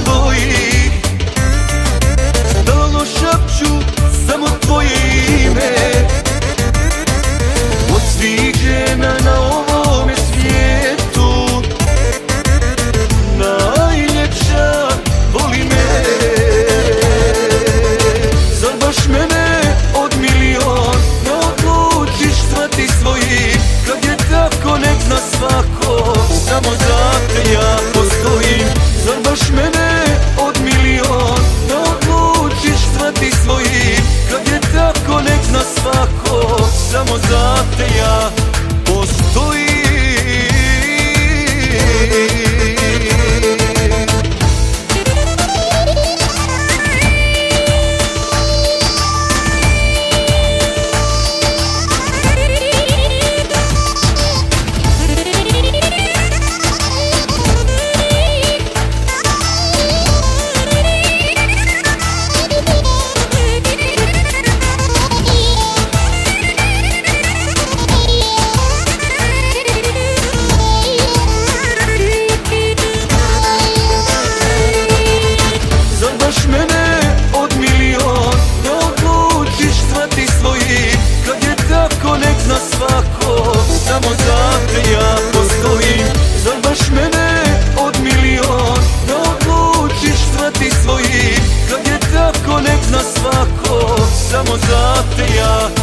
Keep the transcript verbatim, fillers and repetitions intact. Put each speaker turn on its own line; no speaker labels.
tvojih. Stalno šapću samo tvoje ime. Od svih žena na ovome svijetu najljepša voli me. Zar baš mene od milion ne odlučiš shvati svojih? Kad je tako nek zna svako, samo za te ja postojim. Zar baš mene od milion ne odlučiš shvati svojih? Kad je tako nek zna svako, samo za te ja postojim. Svako, samo za te ja postojim. Zar baš mene od milion ne odlučiš shvati svojih? Kad je tako nek zna svako, samo za te ja